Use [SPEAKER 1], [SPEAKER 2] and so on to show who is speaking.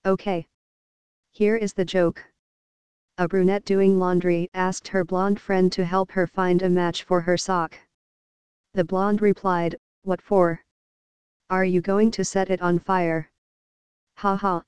[SPEAKER 1] Okay. Here is the joke. A brunette doing laundry asked her blonde friend to help her find a match for her sock. The blonde replied, "What for? Are you going to set it on fire?" "Ha ha,